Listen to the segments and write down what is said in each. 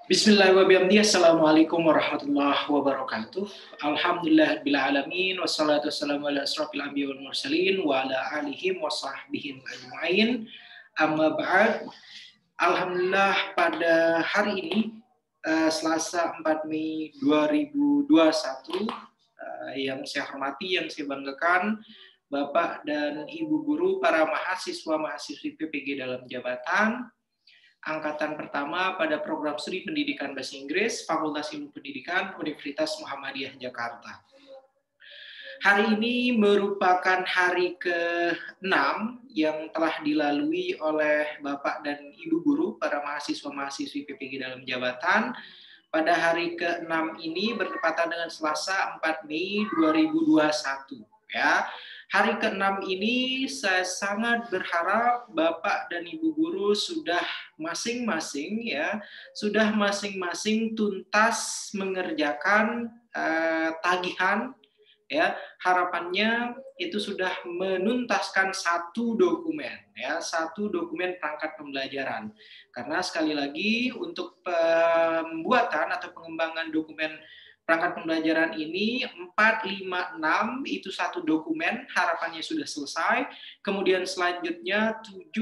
Bismillahirrahmanirrahim. Assalamualaikum warahmatullahi wabarakatuh. Alhamdulillahirrahmanirrahim. Wassalatu wassalamu ala asrafil anbiya wal mursalin wa ala alihim wa sahbihim ajma'in. Amma ba'd. Alhamdulillah pada hari ini Selasa 4 Mei 2021 yang saya hormati, yang saya banggakan Bapak dan Ibu guru, para mahasiswa-mahasiswi PPG dalam jabatan angkatan pertama pada program studi pendidikan bahasa Inggris Fakultas Ilmu Pendidikan Universitas Muhammadiyah Jakarta. Hari ini merupakan hari ke-6 yang telah dilalui oleh Bapak dan Ibu guru, para mahasiswa-mahasiswi PPG dalam jabatan. Pada hari ke-6 ini bertepatan dengan Selasa 4 Mei 2021. Ya. Hari ke-6 ini saya sangat berharap Bapak dan Ibu guru sudah masing-masing tuntas mengerjakan tagihan, ya. Harapannya itu sudah menuntaskan satu dokumen perangkat pembelajaran. Karena sekali lagi untuk pembuatan atau pengembangan dokumen perangkat pembelajaran ini 456 itu satu dokumen, harapannya sudah selesai. Kemudian selanjutnya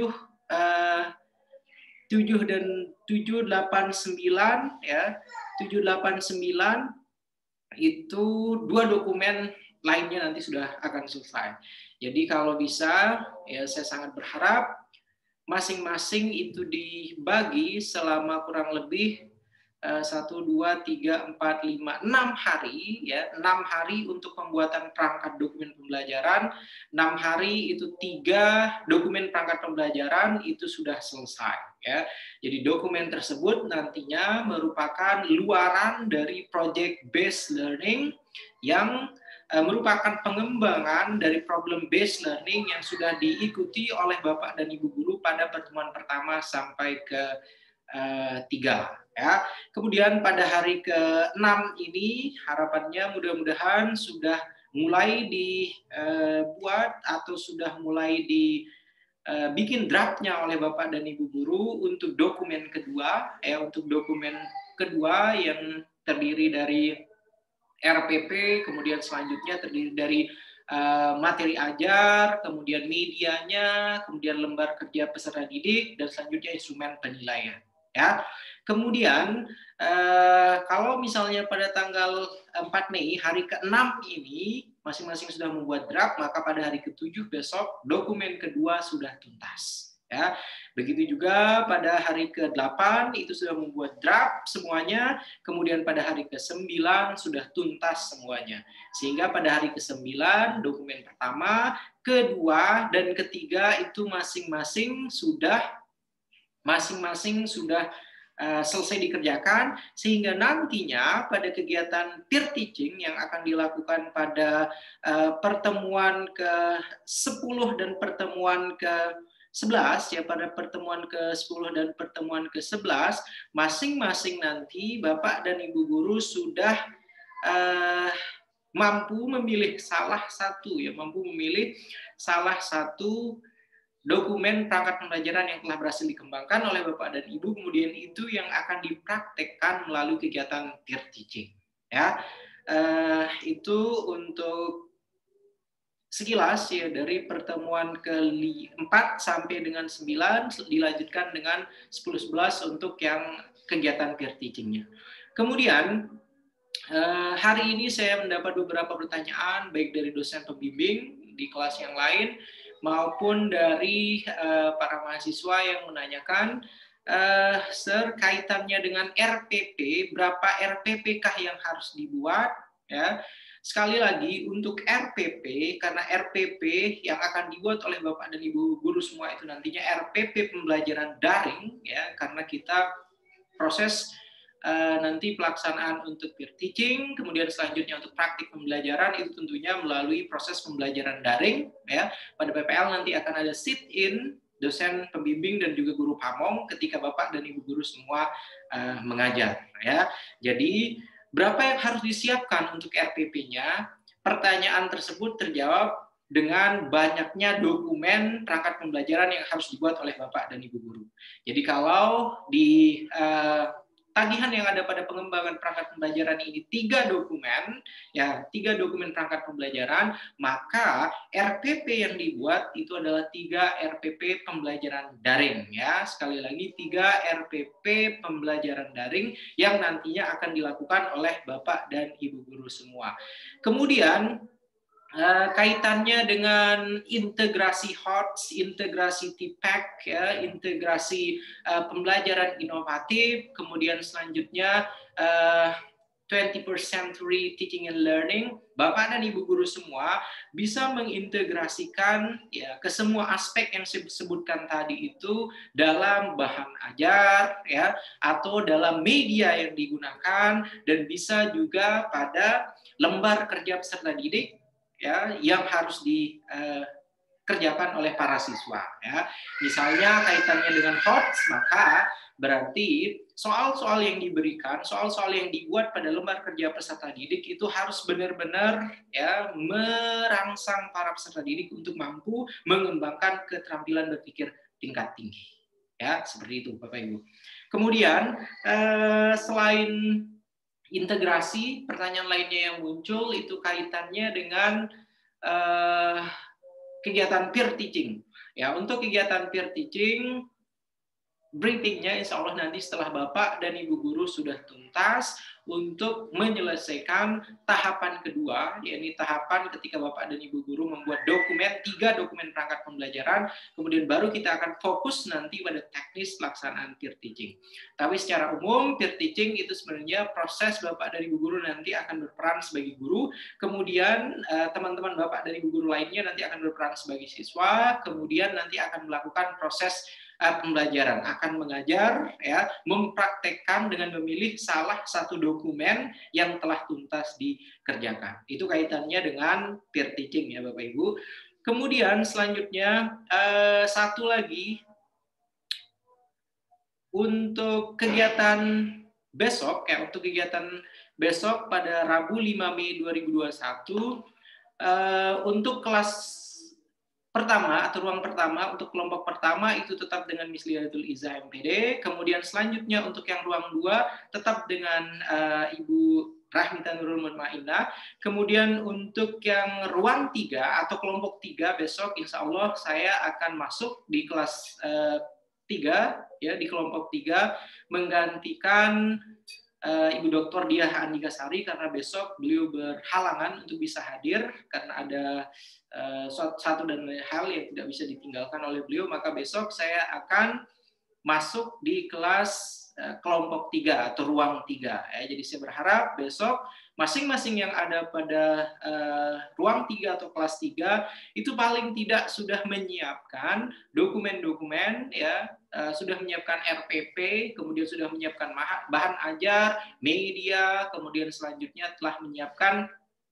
789 ya. 789 itu dua dokumen lainnya nanti sudah akan selesai. Jadi kalau bisa ya saya sangat berharap masing-masing itu dibagi selama kurang lebih 1, 2, 3, 4, 5, 6 hari, ya, 6 hari untuk pembuatan perangkat dokumen pembelajaran, 6 hari itu 3 dokumen perangkat pembelajaran itu sudah selesai, ya. Jadi dokumen tersebut nantinya merupakan luaran dari project based learning yang merupakan pengembangan dari problem based learning yang sudah diikuti oleh Bapak dan Ibu guru pada pertemuan pertama sampai ke 3. Ya. Kemudian pada hari ke-6 ini harapannya mudah-mudahan sudah mulai dibuat atau sudah mulai dibikin draftnya oleh Bapak dan Ibu guru untuk dokumen kedua, untuk dokumen kedua yang terdiri dari RPP, kemudian selanjutnya terdiri dari materi ajar, kemudian medianya, kemudian lembar kerja peserta didik, dan selanjutnya instrumen penilaian. Ya. Kemudian kalau misalnya pada tanggal 4 Mei hari ke-6 ini masing-masing sudah membuat draft, maka pada hari ke-7 besok dokumen kedua sudah tuntas. Ya. Begitu juga pada hari ke-8 itu sudah membuat draft semuanya, kemudian pada hari ke-9 sudah tuntas semuanya. Sehingga pada hari ke-9 dokumen pertama, kedua, dan ketiga itu masing-masing sudah selesai dikerjakan, sehingga nantinya pada kegiatan peer teaching yang akan dilakukan pada pertemuan ke-10 dan pertemuan ke-11, ya, pada pertemuan ke-10 dan pertemuan ke-11, masing-masing nanti Bapak dan Ibu guru sudah mampu memilih salah satu dokumen perangkat pembelajaran yang telah berhasil dikembangkan oleh Bapak dan Ibu, kemudian itu yang akan dipraktekkan melalui kegiatan peer teaching. Ya, itu untuk sekilas ya dari pertemuan ke-4 sampai dengan 9, dilanjutkan dengan 10-11 untuk yang kegiatan peer teaching-nya. Kemudian hari ini saya mendapat beberapa pertanyaan baik dari dosen pembimbing di kelas yang lain maupun dari para mahasiswa yang menanyakan, Sir, kaitannya dengan RPP, berapa RPP kah yang harus dibuat? Ya. Sekali lagi, untuk RPP, karena RPP yang akan dibuat oleh Bapak dan Ibu guru semua itu nantinya RPP pembelajaran daring, ya, karena kita proses nanti pelaksanaan untuk peer teaching, kemudian selanjutnya untuk praktik pembelajaran itu tentunya melalui proses pembelajaran daring, ya. Pada PPL nanti akan ada sit-in dosen pembimbing dan juga guru pamong ketika Bapak dan Ibu guru semua mengajar, ya. Jadi berapa yang harus disiapkan untuk RPP-nya? Pertanyaan tersebut terjawab dengan banyaknya dokumen perangkat pembelajaran yang harus dibuat oleh Bapak dan Ibu guru. Jadi kalau di tagihan yang ada pada pengembangan perangkat pembelajaran ini 3 dokumen, ya 3 dokumen perangkat pembelajaran, maka RPP yang dibuat itu adalah 3 RPP pembelajaran daring, ya. Sekali lagi 3 RPP pembelajaran daring yang nantinya akan dilakukan oleh Bapak dan Ibu guru semua. Kemudian kaitannya dengan integrasi HOTS, integrasi TPAC, ya, integrasi pembelajaran inovatif, kemudian selanjutnya 21st century teaching and learning. Bapak dan Ibu guru semua bisa mengintegrasikan ya ke semua aspek yang saya sebutkan tadi itu dalam bahan ajar ya atau dalam media yang digunakan, dan bisa juga pada lembar kerja peserta didik ya yang harus dikerjakan oleh para siswa ya. Misalnya kaitannya dengan HOTS, maka berarti soal-soal yang diberikan, soal-soal yang dibuat pada lembar kerja peserta didik itu harus benar-benar ya merangsang para peserta didik untuk mampu mengembangkan keterampilan berpikir tingkat tinggi. Ya, seperti itu Bapak Ibu. Kemudian selain integrasi, pertanyaan lainnya yang muncul itu kaitannya dengan kegiatan peer teaching. Ya, untuk kegiatan peer teaching, briefingnya insya Allah nanti setelah Bapak dan Ibu guru sudah tuntas untuk menyelesaikan tahapan kedua, yakni tahapan ketika Bapak dan Ibu guru membuat dokumen, 3 dokumen perangkat pembelajaran, kemudian baru kita akan fokus nanti pada teknis pelaksanaan peer teaching. Tapi secara umum, peer teaching itu sebenarnya proses Bapak dan Ibu guru nanti akan berperan sebagai guru, kemudian teman-teman Bapak dan Ibu guru lainnya nanti akan berperan sebagai siswa, kemudian nanti akan melakukan proses pembelajaran, akan mengajar, ya, mempraktekkan dengan memilih salah satu dokumen yang telah tuntas dikerjakan. Itu kaitannya dengan peer teaching ya Bapak Ibu. Kemudian selanjutnya satu lagi untuk kegiatan besok ya, untuk kegiatan besok pada Rabu 5 Mei 2021 untuk kelas pertama atau ruang pertama untuk kelompok pertama itu tetap dengan Miss Lidatul Izzah MPD. Kemudian selanjutnya untuk yang ruang 2 tetap dengan Ibu Rahmita Nurul Mutmainnah. Kemudian untuk yang ruang 3 atau kelompok 3 besok insya Allah saya akan masuk di kelas 3 ya, di kelompok 3 menggantikan Ibu Dr. Diah Andikasari karena besok beliau berhalangan untuk bisa hadir karena ada satu dan lain hal yang tidak bisa ditinggalkan oleh beliau, maka besok saya akan masuk di kelas kelompok 3 atau ruang 3 ya. Jadi saya berharap besok masing-masing yang ada pada ruang 3 atau kelas 3 itu paling tidak sudah menyiapkan dokumen-dokumen ya, sudah menyiapkan RPP, kemudian sudah menyiapkan bahan ajar, media, kemudian selanjutnya telah menyiapkan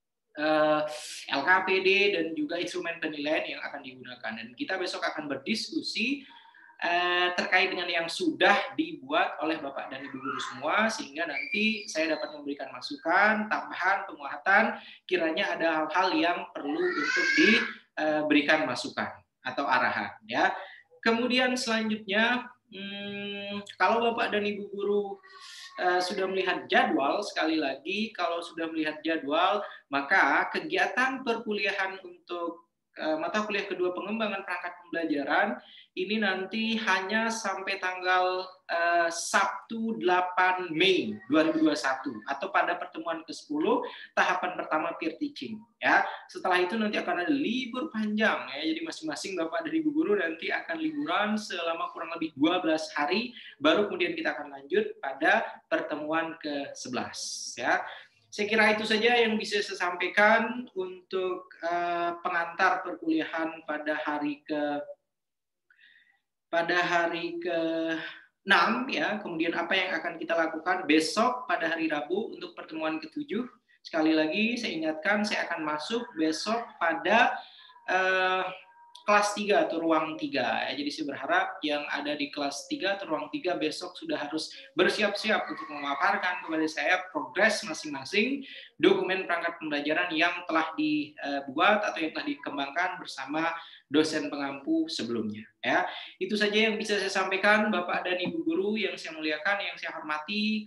LKPD dan juga instrumen penilaian yang akan digunakan. Dan kita besok akan berdiskusi terkait dengan yang sudah dibuat oleh Bapak dan Ibu guru semua, sehingga nanti saya dapat memberikan masukan, tambahan, penguatan, kiranya ada hal-hal yang perlu untuk diberikan masukan atau arahan. Ya. Kemudian selanjutnya, kalau Bapak dan Ibu guru sudah melihat jadwal, sekali lagi kalau sudah melihat jadwal, maka kegiatan perkuliahan untuk mata kuliah kedua pengembangan perangkat pembelajaran ini nanti hanya sampai tanggal Sabtu 8 Mei 2021 atau pada pertemuan ke-10 tahapan pertama peer teaching ya. Setelah itu nanti akan ada libur panjang ya. Jadi masing-masing Bapak dan Ibu guru nanti akan liburan selama kurang lebih 12 hari, baru kemudian kita akan lanjut pada pertemuan ke-11 ya. Saya kira itu saja yang bisa saya sampaikan untuk pengantar perkuliahan pada hari ke-6 ya. Kemudian apa yang akan kita lakukan besok pada hari Rabu untuk pertemuan ke-7. Sekali lagi saya ingatkan, saya akan masuk besok pada kelas 3 atau ruang 3. Jadi saya berharap yang ada di kelas 3 atau ruang 3 besok sudah harus bersiap-siap untuk memaparkan kepada saya progres masing-masing dokumen perangkat pembelajaran yang telah dibuat atau yang telah dikembangkan bersama dosen pengampu sebelumnya. Ya, itu saja yang bisa saya sampaikan, Bapak dan Ibu guru yang saya muliakan, yang saya hormati.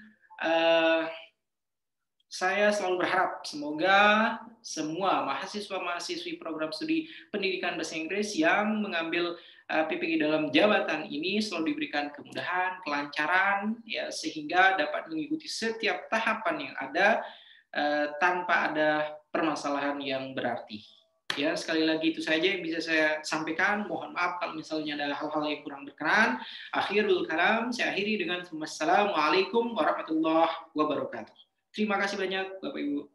Saya selalu berharap semoga semua mahasiswa-mahasiswi program studi pendidikan bahasa Inggris yang mengambil PPG dalam jabatan ini selalu diberikan kemudahan, kelancaran, ya, sehingga dapat mengikuti setiap tahapan yang ada tanpa ada permasalahan yang berarti. Ya, sekali lagi itu saja yang bisa saya sampaikan. Mohon maaf kalau misalnya ada hal-hal yang kurang berkenan. Akhirul kalam, saya akhiri dengan Assalamualaikum warahmatullahi wabarakatuh. Terima kasih banyak Bapak Ibu.